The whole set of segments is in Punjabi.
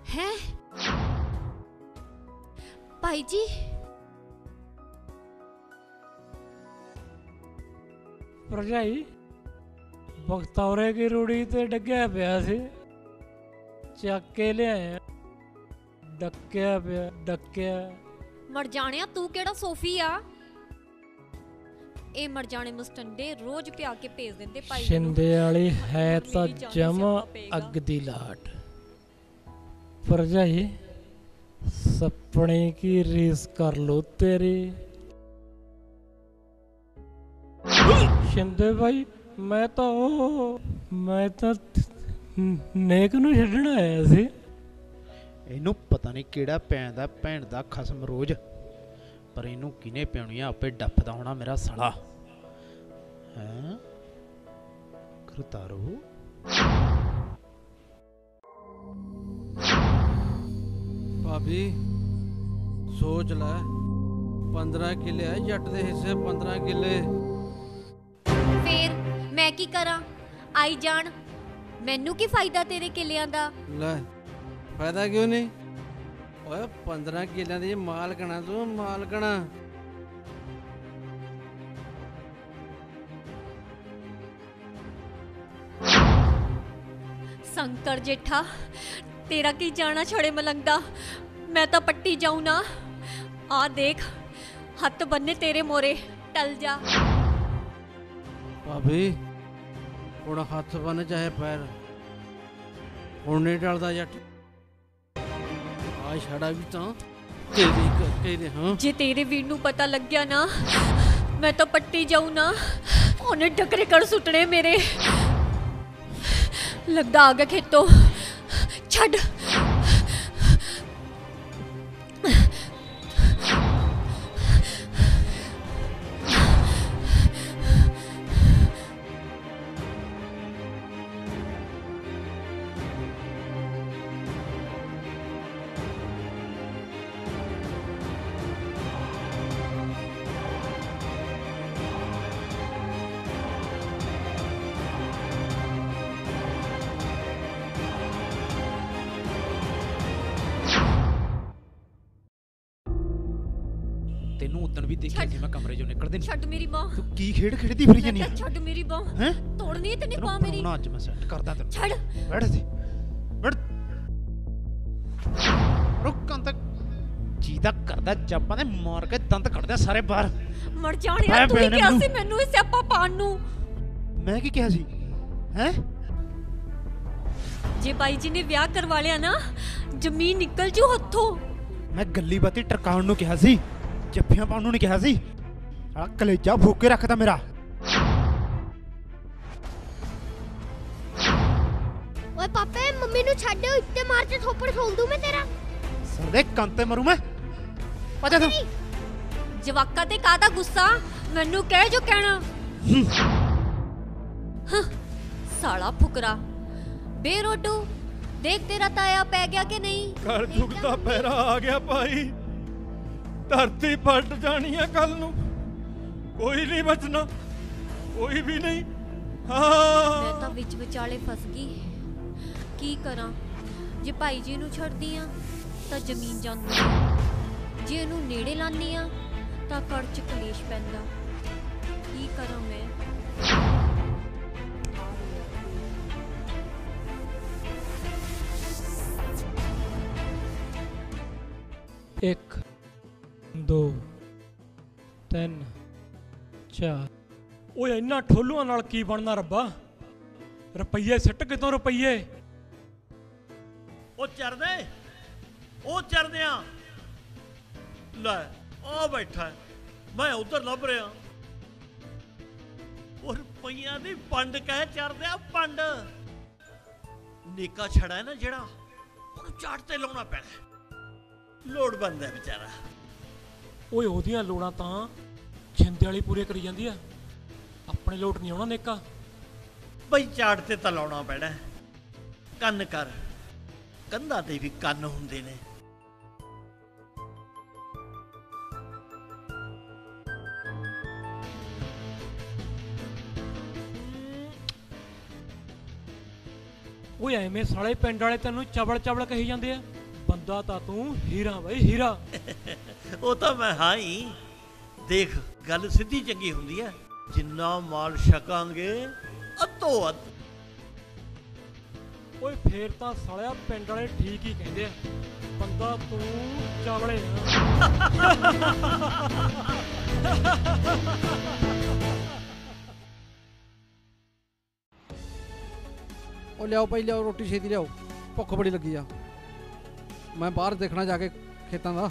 है भाई जी भरजाई बखतौरे की रूढ़ी ते डग्या पिया सी चक के लिया डक्या पिया डक्या मर जाने तू केड़ा सोफी आ ए मर जाने मुस्टंडे रोज प्या के भेज देंदे भाई शिंदे वाली है तो जमा अग दी लाट भरजाई सपने की रीस कर लो तेरी शिंदे भाई मैं तो नेक नूं छड्डण आया सी ਇਹਨੂੰ ਪਤਾ ਨਹੀਂ ਕਿਹੜਾ ਪੈਂਦਾ ਭੈਣ ਦਾ ਖਸਮ ਰੋਜ਼ ਪਰ ਇਹਨੂੰ ਕਿਨੇ ਪਿਆਉਣੀ ਆ ਆਪੇ ਡੱਫਦਾ ਹੋਣਾ ਮੇਰਾ ਸਾਲਾ ਹੈ ਕਰਤਾਰੋ भाभी सोच लै 15 किले है जट दे हिस्से 15 किले फिर मैं की करा आई जान मैनू की फायदा तेरे किलियां दा लै फायदा क्यों नहीं ओए 15 किलियां दी मालकना तू मालकना शंकर जेठा तेरा की जाना छड़े मलंगदा मैं तो पट्टी जाऊं ना आ देख हथ बन्ने तेरे मोरे टल जा भाभी हुण हथ बन चाहे पैर हुण नहीं टलदा जट आ छड़ा भी तां तेरी करके दे हां जे तेरे वीर नू पता लग गया ना मैं तो पट्टी जाऊं ना ओने डकरे कर सुटने मेरे लगदा आ गया खेतों छड़ ਤੈਨੂੰ ਉਦਣ ਵੀ ਦੇਖਿਆ ਸੀ ਮੈਂ ਕਮਰੇ ਚੋਂ ਨਿਕਲਦੇ ਨਹੀਂ छड़ मेरी बां ਤੂੰ ਕੀ ਖੇਡ ਖੇਡਦੀ ਫਿਰੀ ਜਾਨੀ ਆ छड़ मेरी बां हैं तोड़नी है तेने बां ਤੈਨੂੰ मेरी ਪਰਾਉਣਾ ਅੱਜ ਮੈਂ ਸੈੱਟ ਕਰਦਾ ਤੈਨੂੰ छड़ ਬੈਠ ਇੱਥੇ ਬੈਠ ਰੁਕਾਂ ਤੱਕ ਜੀਦਾ ਕਰਦਾ ਜੱਪਾਂ ਦੇ ਮਾਰ ਕੇ ਦੰਦ ਕੱਢਦੇ ਸਾਰੇ ਬਾਹਰ मर जाने तू ही क्या सी मैनू इस सियापा पान नू ਮੈਂ ਕੀ ਕਿਹਾ ਸੀ ਹੈ जे बाई जी ने ब्याह करवा लिया ना जमीन निकल जू हथों ਮੈਂ ਗੱਲੀ ਬਾਤੀ ਟਰਕਾਉਣ ਨੂੰ ਕਿਹਾ ਸੀ ਜੱਫੀਆਂ ਪਾਉਣ ਨੂੰ ਨਹੀਂ ਕਿਹਾ ਸੀ ਆ ਕਲੇਜਾ ਫੂਕ ਕੇ ਰੱਖਦਾ ਮੇਰਾ ਓਏ ਪਾਪੇ ਮੰਮੀ ਨੂੰ ਛੱਡ ਇੱਥੇ ਮਾਰ ਕੇ ਥੋਪੜ ਖੋਲ ਦੂੰ ਮੈਂ ਤੇਰਾ ਸਰ ਦੇ ਕੰਨ ਤੇ ਮਰੂ ਮੈਂ ਪਜਾ ਤੂੰ जवाका ते कादा गुस्सा मैनू कह जो कहना हाँ, साला फुकरा बेरोटू देख तेरा ताया पै गया कि नहीं कर झुकता पैरा आ गया भाई धरती पलट जानी है कल नू कोई नहीं बचना कोई भी नहीं मैं तो विच विचाले फस गई की करा जे भाई जी नू छड़दी आ तां जमीन जांदी जे इनू नेड़े लानी आ तां घर च कलेश पैंदा की करा मैं एक दो तीन चार ਓਏ ਇੰਨਾ ਠੋਲੂਆਂ ਨਾਲ ਕੀ ਬਣਨਾ ਰੱਬਾ ਰੁਪਈਏ ਸਿੱਟ ਕਿਤੋਂ ਰੁਪਈਏ ਉਹ ਚਰਦੇ ਆ ਲੈ ਆ ਬੈਠਾ ਮੈਂ ਉਧਰ ਲੱਭ ਰਿਹਾ ਉਹ ਰੁਪਈਆਂ ਦੀ ਪੰਡ ਕਹਿ ਚਰਦੇ ਆ ਪੰਡ ਨੀਕਾ ਛੜਾ ਹੈ ਨਾ ਜਿਹੜਾ ਉਹਨੂੰ ਚਾਟ ਤੇ ਲਾਉਣਾ ਪੈਣਾ ਲੋੜਵੰਦ ਹੈ ਵਿਚਾਰਾ ਓਏ ਉਹਦੀਆਂ ਲੋੜਾਂ ਤਾਂ ਛਿੰਦੇ ਵਾਲੀ ਪੂਰੇ ਕਰੀ ਜਾਂਦੀ ਆ ਆਪਣੇ ਲੋਟ ਨਹੀਂ ਆਉਣਾ ਨੇਕਾ ਬਈ ਚਾਟ ਤੇ ਤਾਂ ਲਾਉਣਾ ਪੈਣਾ ਕੰਨ ਕਰ ਕੰਧਾਂ ਤੇ ਵੀ ਕੰਨ ਹੁੰਦੇ ਨੇ ਓਏ ਐਵੇਂ ਸਾਲੇ ਪਿੰਡ ਵਾਲੇ ਤੈਨੂੰ ਚਵਲ ਚਵਲ ਕਹੀ ਜਾਂਦੇ ਆ ਹੁੰਦਾ ਤਾਂ ਤੂੰ ਹੀਰਾ ਬਈ ਹੀਰਾ। ਉਹ ਤਾਂ ਮੈਂ ਹਾਂ ਹੀ। ਦੇਖ ਗੱਲ ਸਿੱਧੀ ਚੰਗੀ ਹੁੰਦੀ ਹੈ, ਜਿੰਨਾ ਮਾਲ ਛਕਾਂਗੇ ਅੱਧੋ ਅੱਧ। ਓਏ ਫੇਰ ਤਾਂ ਸਾਲਿਆ ਪਿੰਡ ਵਾਲੇ ਠੀਕ ਹੀ ਕਹਿੰਦੇ ਆ, ਬੰਦਾ ਤੂੰ ਚਾਵਲੇ ਆ। ਉਹ ਲਿਆਓ ਭਾਈ ਲਿਆਓ, ਰੋਟੀ ਛੇਤੀ ਲਿਆਓ, ਭੁੱਖ ਬੜੀ ਲੱਗੀ ਆ। ਮੈਂ ਬਾਹਰ ਦੇਖਣਾ ਜਾ ਕੇ ਖੇਤਾਂ ਦਾ।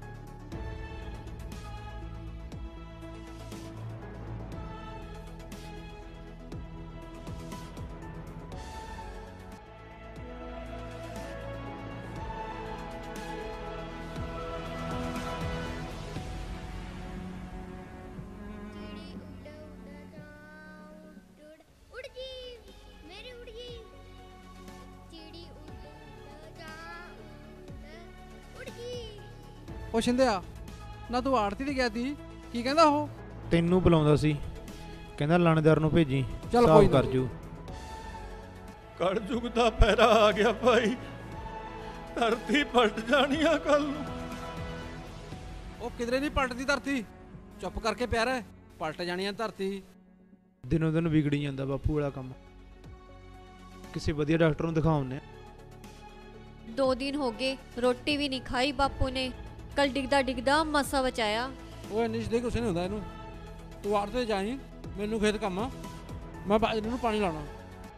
उड़ जी मेरी उड़ जी चिड़ी उड़ जा उड़ जी। ਉਹ ਸ਼ਿੰਦਿਆ, ਨਾ ਤੂੰ ਆੜਤੀ ਤੇ ਗਿਆ ਤੀ, ਕੀ ਕਹਿੰਦਾ ਉਹ? ਤੈਨੂੰ ਬੁਲਾਉਂਦਾ ਸੀ, ਕਹਿੰਦਾ ਲਾਣੇਦਾਰ ਨੂੰ ਭੇਜੀ, ਚੱਲ ਹਿਸਾਬ ਕੋਈ ਨਾ। ਕਰ ਜੂ। ਕਲਯੁਗ ਦਾ ਪੈਰਾ ਆ ਗਿਆ ਭਾਈ, ਧਰਤੀ ਪਲਟ ਜਾਣੀ ਆ ਕੱਲ ਨੂੰ। ਉਹ ਕਿਧਰੇ ਨਹੀਂ ਪਲਟਦੀ ਧਰਤੀ, ਚੁੱਪ ਕਰਕੇ ਪਿਆ ਰਹਿ, ਪਲਟ ਜਾਣੀ ਆ ਧਰਤੀ। ਦਿਨੋਂ ਦਿਨ ਵਿਗੜੀ ਜਾਂਦਾ ਬਾਪੂ ਵਾਲਾ ਕੰਮ। ਕਿਸੇ ਵਧੀਆ ਡਾਕਟਰ ਨੂੰ ਦਿਖਾਉਂਦੇ। 2 ਦਿਨ ਹੋ ਗਏ ਰੋਟੀ ਵੀ ਨਹੀਂ ਖਾਈ ਬਾਪੂ ਨੇ। ਕੱਲ ਡਿੱਗਦਾ ਡਿੱਗਦਾ ਮਸਾ ਬਚਾਇਆ। ਉਹ ਇੰਨੀ ਦੇ ਕੁਛ ਨਹੀਂ ਹੁੰਦਾ ਇਹਨੂੰ। ਤੂੰ ਆੜ ਤੇ ਜਾਈ, ਮੈਨੂੰ ਖੇਤ ਕੰਮ ਆ, ਮੈਂ ਬਾਜਰੇ ਨੂੰ ਪਾਣੀ ਲਾਉਣਾ।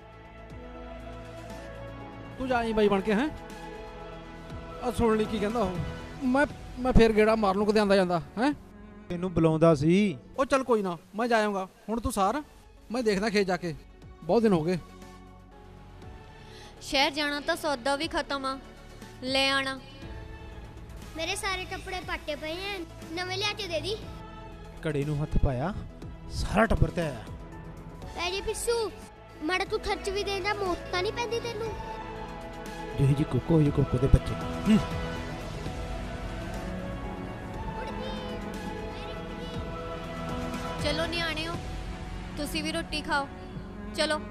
ਤੂੰ ਜਾਈ ਬਾਈ ਬਣ ਕੇ। ਹੈ ਆ ਸੁਣ ਲਈ ਕੀ ਕਹਿੰਦਾ ਉਹ। ਮੈਂ ਫੇਰ ਗੇੜਾ ਮਾਰ ਲੂੰ ਕਦੇ ਆਂਦਾ ਜਾਂਦਾ। ਹੈ ਤੈਨੂੰ ਬੁਲਾਉਂਦਾ ਸੀ। ਉਹ ਚੱਲ ਕੋਈ ਨਾ, ਮੈਂ ਜਾ ਆਊਂਗਾ। ਹੁਣ ਤੂੰ ਸਾਰ, ਮੈਂ ਦੇਖਦਾ ਖੇਤ ਜਾ ਕੇ, ਬਹੁਤ ਦਿਨ ਹੋ ਗਏ। ਸ਼ਹਿਰ ਜਾਣਾ ਤਾਂ ਸੌਦਾ ਵੀ ਖਤਮ ਆ, ਲੈ ਆਣਾ। मेरे सारे कपड़े पाटे पे हैं, नवे लिया के दे दी। ਘੜੇ ਨੂੰ ਹੱਥ ਪਾਇਆ, ਸਾਰਾ ਟੱਬਰ ਤੇ ਆਇਆ। पैजे पिस्सू माड़ा तू खर्च भी देना, मौत तां नहीं पैंदी तेनू। ਜਿਹੀ ਜੀ ਕੋਕੋ ਜਿਹੀ ਕੋਕੋ ਦੇ ਬੱਚੇ। उड़ जी मेरी उड़ जी। ਚਲੋ ਨਿਆਣਿਓ, ਤੁਸੀਂ ਵੀ ਰੋਟੀ ਖਾਓ, ਚਲੋ।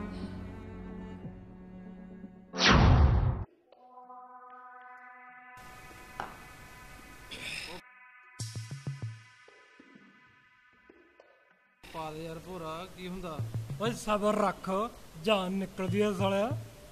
ਪਾ ਦੇ ਯਾਰ ਭੋਰਾ, ਕੀ ਹੁੰਦਾ? ਓਏ ਸਬਰ ਰੱਖ, ਜਾਨ ਨਿਕਲਦੀ ਆ ਸਾਲਿਆ।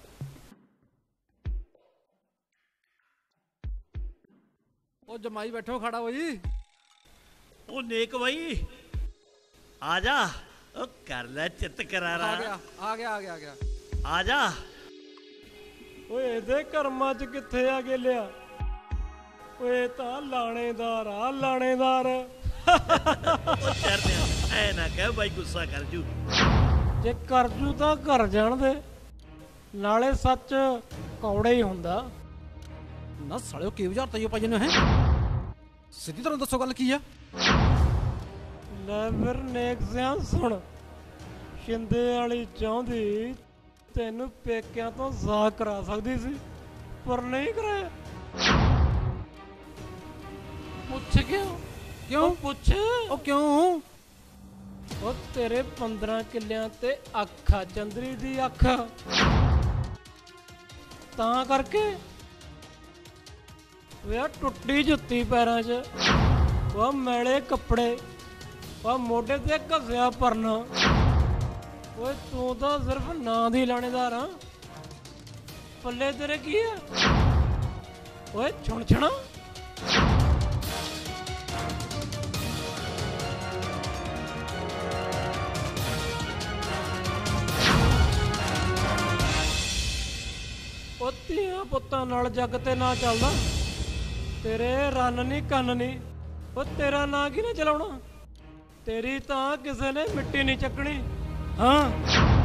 ਉਹ ਜਮਾਈ ਬੈਠੋ ਖੜਾ ਹੋ ਜੀ। ਉਹ ਨੇਕ ਬਾਈ ਆ ਜਾ, ਉਹ ਕਰ ਲੈ ਚਿੱਤ ਕਰਾਰਾ। ਆ ਗਿਆ ਆ ਗਿਆ ਆ ਗਿਆ ਆ ਗਿਆ। ਆ ਜਾ। ਓਏ ਇਹਦੇ ਕਰਮਾਂ 'ਚ ਕਿੱਥੇ ਆ ਗੇਲਿਆ। ਓਏ ਤਾਂ ਲਾਣੇਦਾਰ ਆ, ਲਾਣੇਦਾਰ। ਉਹ ਚਰਨਿਆ ਐ ਨਾ ਕਹਿ ਬਾਈ, ਗੁੱਸਾ ਕਰ ਜੂ। ਜੇ ਕਰ ਜੂ ਤਾਂ ਘਰ ਜਾਣ ਦੇ, ਨਾਲੇ ਸੱਚ ਕੌੜਾ ਹੀ ਹੁੰਦਾ। ਨਾ ਸਾਲਿਓ ਕੀ ਵਿਚਾਰ ਤਈਓ ਪਾਜੇ ਨੇ। ਹੈ ਸਿੱਧੀ ਤਰ੍ਹਾਂ ਦੱਸੋ ਗੱਲ ਕੀ ਆ? ਲੈ ਫਿਰ ਨੇਕ ਸਿਆਂ ਸੁਣ, ਸ਼ਿੰਦੇ ਵਾਲੀ ਚਾਹੁੰਦੀ ਤੈਨੂੰ ਪੇਕਿਆਂ ਤੋਂ ਜ਼ਾਹ ਕਰਾ ਸਕਦੀ ਸੀ, ਪਰ ਨਹੀਂ ਕਰਾਇਆ। ਪੁੱਛ ਕਿਉਂ? ਕਿਉਂ ਪੁੱਛ। ਉਹ ਕਿਉਂ? ਉਹ ਤੇਰੇ 15 ਕਿੱਲਿਆਂ ਤੇ ਅੱਖ ਆ, ਚੰਦਰੀ ਦੀ ਅੱਖ, ਤਾਂ ਕਰਕੇ। ਵੇ ਟੁੱਟੀ ਜੁੱਤੀ ਪੈਰਾਂ 'ਚ, ਉਹ ਮੈਲੇ ਕੱਪੜੇ, ਉਹ ਮੋਢੇ ਤੇ ਘਸਿਆ ਪਰਨਾ। ਓਏ ਤੂੰ ਤਾਂ ਸਿਰਫ ਨਾਂ ਦੀ ਲਾਣੇਦਾਰ ਆ, ਪੱਲੇ ਤੇਰੇ ਕੀ ਆ? ਓਏ ਛੁਣਛਣਾ। ਉਹ ਧੀਆਂ ਪੁੱਤਾਂ ਨਾਲ ਜੱਗ ਤੇ ਨਾ ਚੱਲਦਾ, ਤੇਰੇ ਰੰਨ ਨਹੀਂ ਕੰਨ ਨਹੀਂ। ਉਹ ਤੇਰਾ ਨਾਂ ਕਿਹਨੇ ਚਲਾਉਣਾ? ਤੇਰੀ ਤਾਂ ਕਿਸੇ ਨੇ ਮਿੱਟੀ ਨਹੀਂ ਚੱਕਣੀ। ਹਾਂ